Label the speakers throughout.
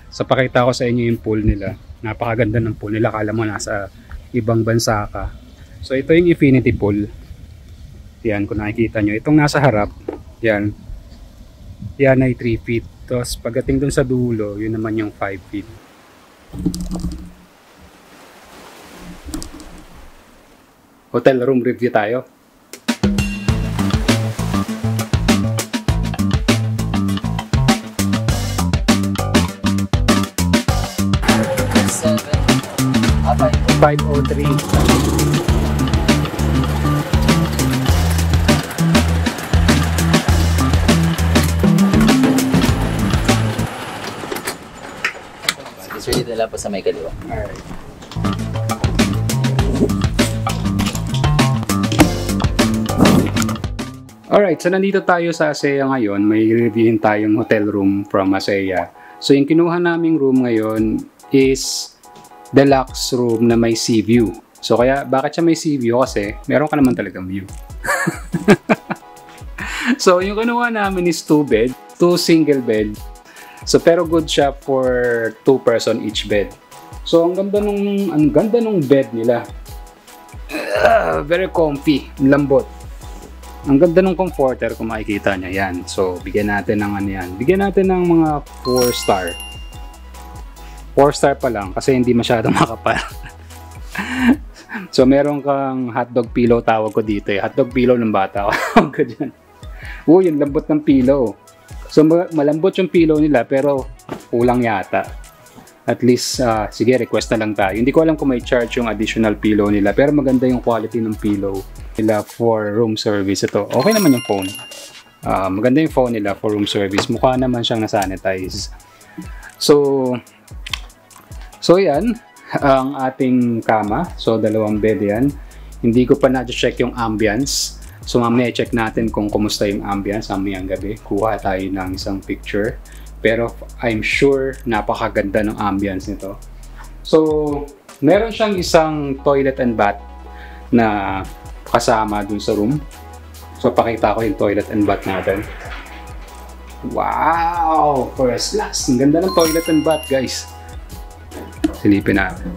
Speaker 1: So pakita ko sa inyo yung pool nila. Napakaganda ng pool nila. Kala mo nasa ibang bansa ka. So ito yung infinity pool. Yan, kung nakikita nyo. Itong nasa harap, yan. Yan ay 3 feet. Tapos pagdating dun sa dulo, yun naman yung 5 feet. Hotel room review tayo. $503.
Speaker 2: So dito lang po sa may kaliwa.
Speaker 1: Alright. Alright, so nandito tayo sa ASEA ngayon. May reviewin tayong hotel room from ASEA. So yung kinuha naming room ngayon is deluxe room na may sea view. So kaya bakit siya may sea view? Kasi meron ka naman talagang view. So yung kinuha namin is 2 bed, 2 single bed. So pero good siya for 2 person each bed. So ang ganda nung bed nila. Very comfy, lambot. Ang ganda nung comforter kung makikita niya yan. So bigyan natin ng ano yan. Bigyan natin ng mga 4 star. 4 star pa lang kasi hindi masyadong makapal. So meron kang hotdog pillow, tawag ko dito eh. Hotdog pillow ng bata. Huwag ka dyan. Yung lambot ng pillow. So malambot yung pillow nila pero kulang yata. At least, sige, request na lang tayo. Hindi ko alam kung may charge yung additional pillow nila pero maganda yung quality ng pillow nila for room service. Ito, okay naman yung phone. Maganda yung phone nila for room service. Mukha naman siyang nasanitize. So yan, ang ating kama. So, 2 bed yan. Hindi ko pa na-check yung ambience. So, mamaya check natin kung kumusta yung ambience mamayang gabi. Kuha tayo ng isang picture. Pero, I'm sure napakaganda ng ambience nito. So, meron siyang isang toilet and bath na kasama dun sa room. So, pakita ko yung toilet and bath natin. Wow! First class! Ang ganda ng toilet and bath, guys. Silipin natin.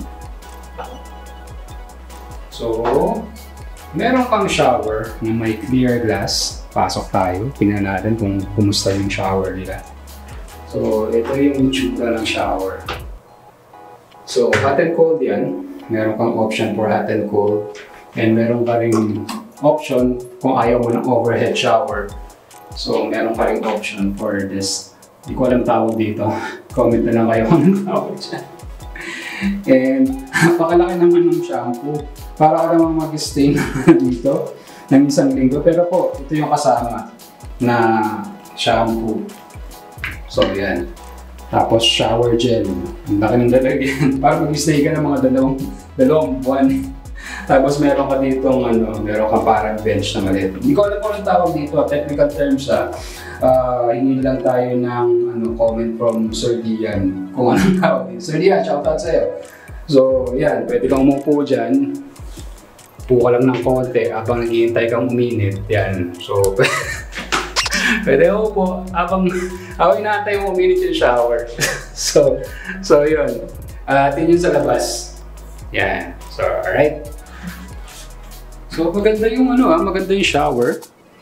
Speaker 1: So, meron kang shower na may clear glass. Pasok tayo. Tingnan natin kung kumusta yung shower nila. So, ito yung itsura ng shower. So, hot and cold yan. Meron kang option for hot and cold. And meron ka rin option kung ayaw mo ng overhead shower. So, meron ka rin option for this. Hindi ko alam tawag dito. Comment na lang kayo kung anong tawag dyan. And napakalaki naman ng shampoo. Para ka naman mag-stay dito ng 1 linggo. Pero po, ito yung kasama na shampoo. So yan. Tapos shower gel. Ang laki ng lalagyan. Para mag-stay ka ng mga dalawang buwan. Tapos meron ka dito meron ka parang bench na maliit. Hindi ko alam kung anong tawag dito. Technical terms hingi lang tayo ng comment from Sir Dian kung anong tawag dito. Sir Dian, shoutout sa'yo. So yan, pwede kang umupo dyan. Upo ka lang ng konti habang naghihintay kang uminit. Yan. So pwede upo habang inaantay mo uminit yung shower. so yun. Tingin sa labas. Yan. So alright. So maganda yung maganda yung shower.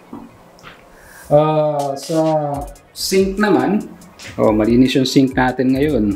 Speaker 1: Sa sink naman, malinis yung sink natin ngayon.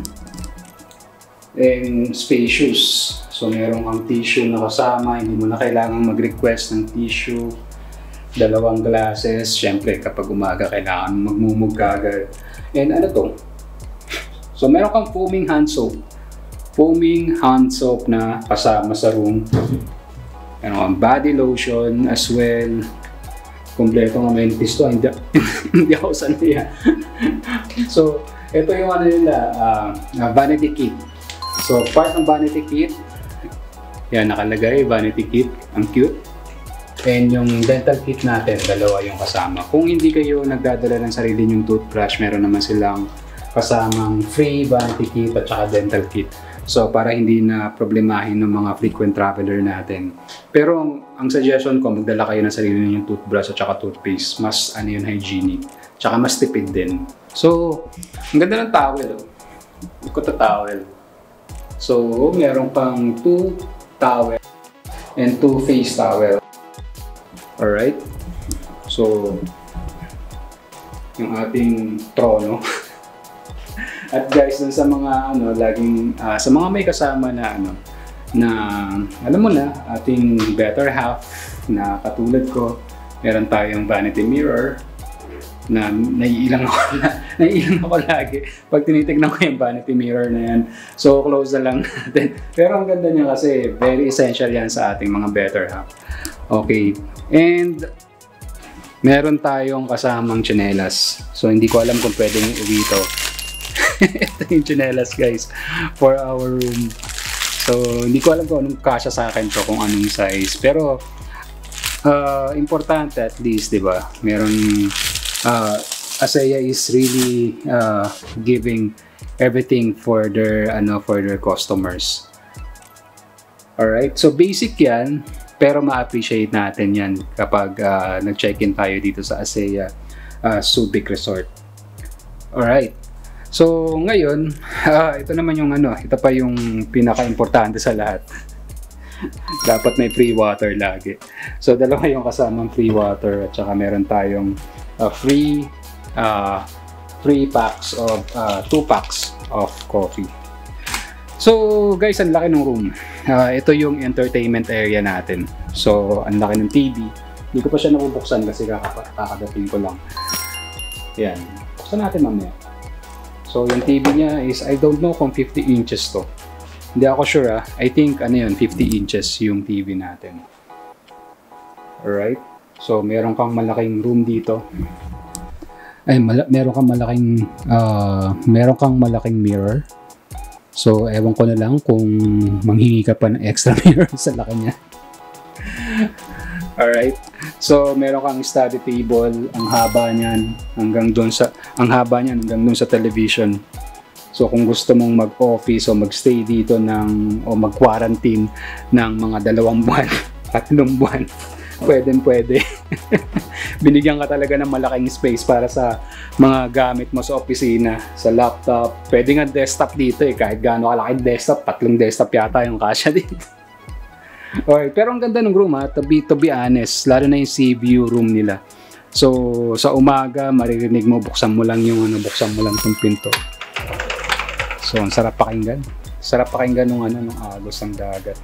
Speaker 1: And spacious. So meron kang tissue na kasama, hindi mo na kailangan mag-request ng tissue. 2 glasses, syempre kapag umaga kailangan magmumug ka agad. And so meron kang foaming hand soap. Foaming hand soap na kasama sa room. Meron kang body lotion as well. Kompleto ng amenities to, hindi ako sanay. So, ito yung nila, vanity kit. So, part ng vanity kit, yan, nakalagay, vanity kit, ang cute. And yung dental kit natin, 2 yung kasama. Kung hindi kayo nagdadala ng sarili yung toothbrush, meron naman silang kasamang free vanity kit at saka dental kit. So, para hindi na problemahin ng mga frequent traveler natin. Pero, ang suggestion ko, magdala kayo ng sarili yung toothbrush at saka toothpaste. Mas, hygienic. Tsaka mas tipid din. So, ang ganda ng towel. Kuta towel. So, meron pang 2 towel and 2 face towel. Alright? So, yung ating trono. At guys, dun sa mga laging sa mga may kasama na na alam mo na, ating better half na katulad ko, meron tayong vanity mirror na naiilang ako lagi pag tinitignan ko yung vanity mirror na yan. So close na lang natin. Pero ang ganda niya kasi very essential yan sa ating mga better half. Okay. And meron tayong kasamang tsinelas. So hindi ko alam kung pwedeng uwi ito. Ito yung tsinelas guys for our room. So hindi ko alam kung anong kasya sa akin to, kung anong size. Pero importante at least, di ba? Meron Asea is really giving everything for their customers. Alright, so basic yan, pero ma-appreciate natin yan kapag nag-check-in tayo dito sa Asea Subic Resort. Alright, so ngayon, ito naman yung ito pa yung pinaka-importante sa lahat. Dapat may free water lagi. So dalawa yung kasamang free water, at saka meron tayong free 2 packs of coffee. So guys, ang laki ng room. Ito yung entertainment area natin. So ang laki ng TV. Hindi ko pa siya nabubuksan kasi kakadating ko lang. Yan. Buksan natin mamaya. So yung TV niya is, I don't know kung 50 inches to. Hindi ako sure I think 50 inches yung TV natin. Alright. So meron kang malaking room dito. Ay, meron kang malaking mirror. So ewan ko na lang kung manghingi ka pa ng extra mirror sa laki niya. Alright. So meron kang study table, ang haba niyan hanggang doon sa television. So kung gusto mong mag-office o mag-stay dito o mag-quarantine ng mga 2 buwan, 3 buwan, pwede. Binigyan ka talaga ng malaking space para sa mga gamit mo sa opisina, sa laptop. Pwede nga desktop dito kahit gaano kalaki desktop, 3 desktop yata yung kasya dito. Okay, pero ang ganda ng room to be honest, lalo na yung sea view room nila. So sa umaga, maririnig mo, buksan mo lang itong pinto. So ang sarap pakinggan. Sarap pakinggan ng agos ng dagat.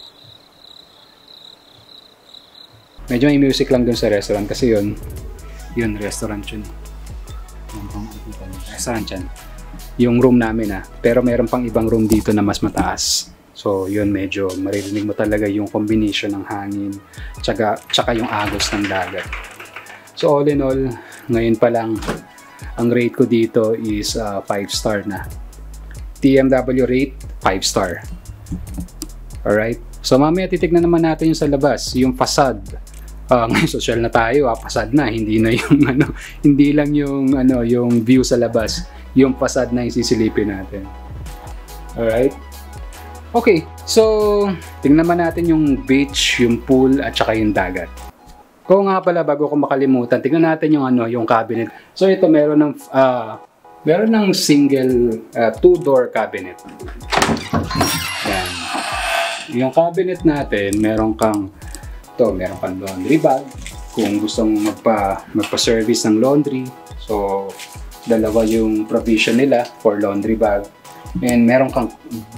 Speaker 1: Medyo may music lang dun sa restaurant kasi yun restaurant yun. Restaurant yan. Yung room namin pero meron pang ibang room dito na mas mataas. So yun, medyo maririnig mo talaga yung combination ng hangin tsaka yung agos ng dagat. So all in all, ngayon pa lang ang rate ko dito is 5-star na. TMW rate 5-star. Alright. So mamaya titignan naman natin yung sa labas, yung facade. Ngayon social na tayo, facade na, hindi na yung hindi lang yung yung view sa labas, yung facade na yung sisilipin natin. Alright? Okay, so tingnan naman natin yung beach, yung pool at saka yung dagat. Kung nga pala, bago ko makalimutan, tingnan natin yung yung cabinet. So ito meron ng single 2-door cabinet. Yan. Yung cabinet natin, meron kang laundry bag kung gusto mong magpa-service ng laundry. So dalawa yung provision nila for laundry bag. And meron kang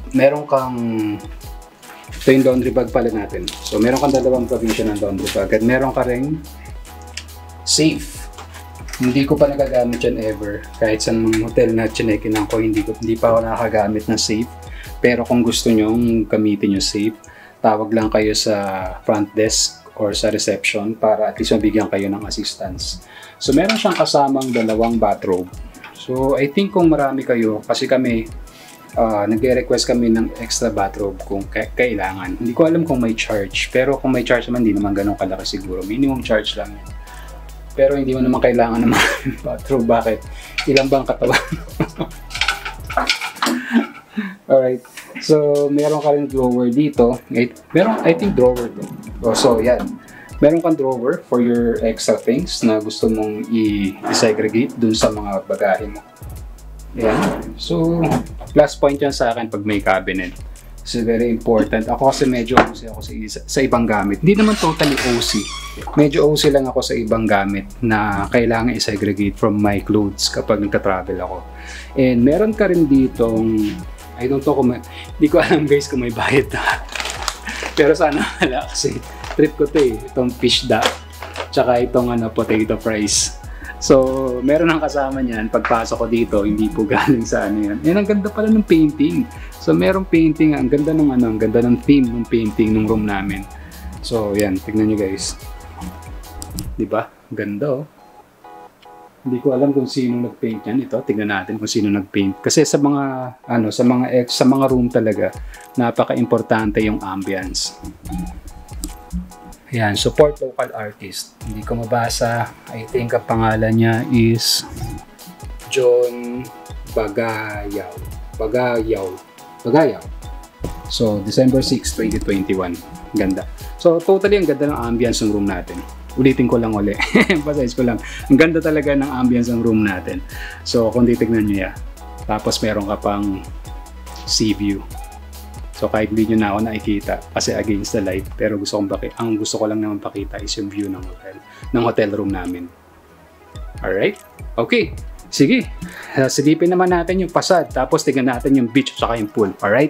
Speaker 1: ito yung laundry bag pala natin. So meron kang 2 provision ng laundry bag at meron ka ring safe. Hindi ko pa nagagamit yan ever. Kahit sa mga hotel na chinekinan ko, hindi pa ako nakagamit ng safe. Pero kung gusto nyo gamitin yung safe, tawag lang kayo sa front desk or sa reception para at least mabigyan kayo ng assistance. So meron siyang kasamang 2 bathrobe. So I think kung marami kayo, kasi kami nagre-request kami ng extra bathrobe kung kailangan. Hindi ko alam kung may charge, pero kung may charge naman, hindi naman ganun kalaki siguro. Minimum charge lang yan. Pero hindi mo naman kailangan ng bathrobe. Bakit? Ilang bang katawan? Alright. So, meron ka rin drawer dito. I think drawer to. So, yan. Meron kang drawer for your extra things na gusto mong i-segregate dun sa mga bagahe mo. Yan. So, plus point yan sa akin pag may cabinet. So, very important. Ako kasi medyo OC ako sa ibang gamit. Hindi naman totally OC. Medyo OC lang ako sa ibang gamit na kailangan i-segregate from my clothes kapag nagka-travel ako. And meron ka rin ditong, I don't know kung hindi ko alam guys kung may bayad na. Pero sana wala kasi trip ko to eh. Itong fish da. Tsaka itong potato fries. So, meron ang kasama niyan. Pagpasok ko dito, hindi po galing sa yan. Yan, ang ganda pala ng painting. So, merong painting. Ang ganda ng ang ganda ng theme ng painting ng room namin. So, yan. Tignan nyo guys. Diba? Ganda oh. Hindi ko alam kung sino nag-paint yan. Ito, tignan natin kung sino nag-paint. Kasi sa mga, sa mga room talaga, napaka-importante yung ambience. Yan, support local artist. Hindi ko mabasa. I think ang pangalan niya is John Bagayaw. So, December 6, 2021. Ganda. So, totally ang ganda ng ambience ng room natin. Ulitin ko lang uli. Emphasize ko lang. Ang ganda talaga ng ambience ng room natin. So, kung titignan nyo yan. Tapos, meron ka pang sea view. So kahit hindi nyo na ako nakikita kasi against the light, pero ang gusto ko lang naman pakita is yung view ng hotel room namin. Alright? Okay. Sige. Silipin naman natin yung pasad, tapos tingnan natin yung beach at saka yung pool. Alright?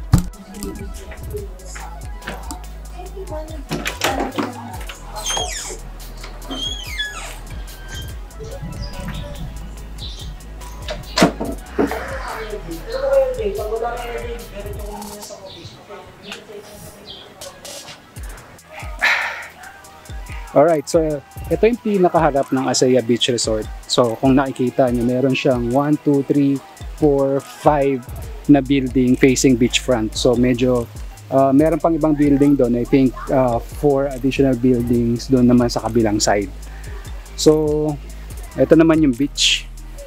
Speaker 1: Alright, so ito yung pinakaharap ng Asaya Beach Resort. So kung nakikita nyo, meron siyang 1, 2, 3, 4, 5 na building facing beachfront. So medyo meron pang ibang building doon. I think 4 additional buildings doon naman sa kabilang side. So ito naman yung beach.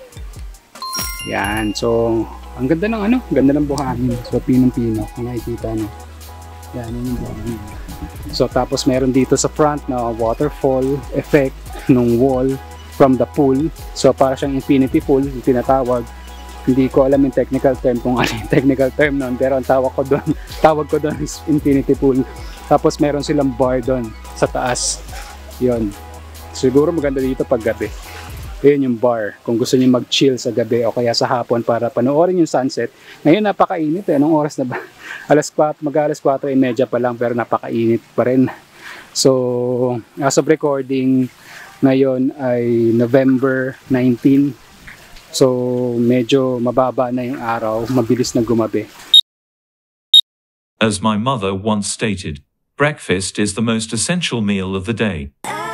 Speaker 1: Yan, so ang ganda ng ganda ng buhangin. So pinong-pino, kung nakikita nyo. Yan, yun yung buhangin. So tapos meron dito sa front na waterfall effect ng wall from the pool. So para siyang infinity pool, yung tinatawag. Hindi ko alam yung technical term kung ano yung technical term nun, pero ang tawag ko doon is infinity pool. Tapos meron silang bar doon sa taas. Yun. Siguro maganda dito pag gabi. Yun yung bar. Kung gusto niyo mag-chill sa gabi o kaya sa hapon para panoorin yung sunset. Ngayon napakainit eh. Anong oras na ba? Mag-alas 4:30 pa lang pero napakainit pa rin. So, as of recording, ngayon ay November 19. So, medyo mababa na yung araw. Mabilis na gumabi.
Speaker 3: As my mother once stated, breakfast is the most essential meal of the day.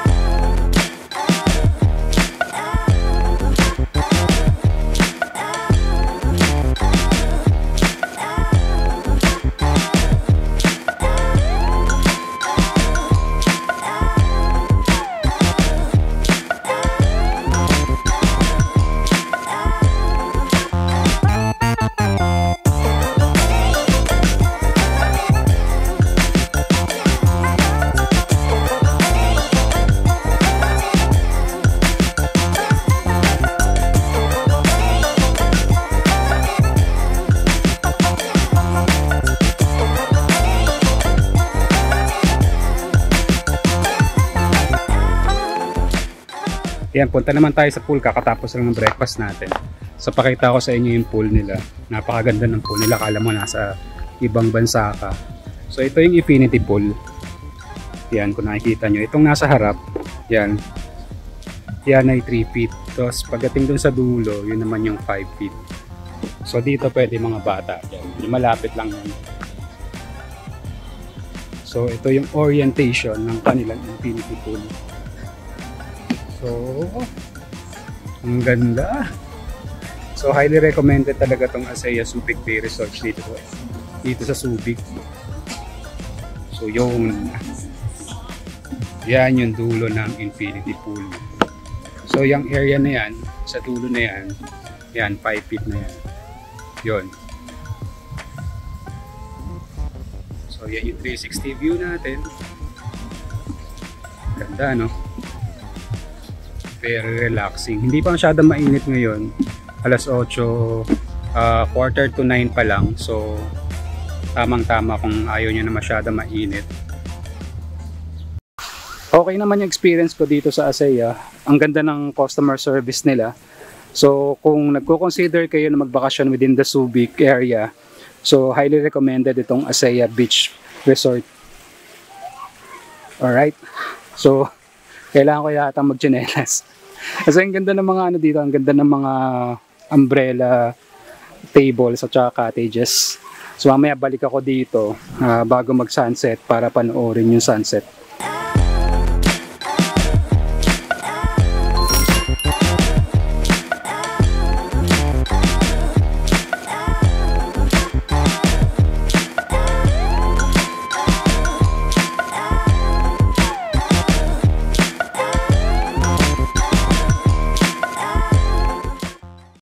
Speaker 1: Yan, punta naman tayo sa pool kakatapos lang ng breakfast natin. So pakita ko sa inyo yung pool nila. Napakaganda ng pool nila, kala mo nasa ibang bansa ka. So ito yung infinity pool. Yan, kung nakikita nyo. Itong nasa harap, yan. Yan ay 3 feet. Tapos pagdating dun sa dulo, yun naman yung 5 feet. So dito pwede mga bata. Yan, yung malapit lang yan. So ito yung orientation ng kanilang infinity pool. So, ang ganda. So, highly recommended talaga tong Asaya Subic Bay Resort dito sa Subic. So, yun. Yan yung dulo ng infinity pool. So, yung area na yan, sa dulo na yan, yan, 5 feet na yan. Yun. So, yan yung 360 view natin. Ganda, no? Very relaxing. Hindi pa masyadong mainit ngayon. Alas 8, quarter to 9 pa lang. So, tamang-tama kung ayaw nyo na masyado mainit. Okay naman yung experience ko dito sa ASEA. Ang ganda ng customer service nila. So, kung nagko-consider kayo na magbakasyon within the Subic area, so highly recommended itong ASEA Beach Resort. Alright? So, kailangan ko yata mag-chinelas. Kasi ang ganda ng mga ano dito, ang ganda ng mga umbrella tables at saka cottages. So mamaya balik ako dito bago mag-sunset para panoorin yung sunset.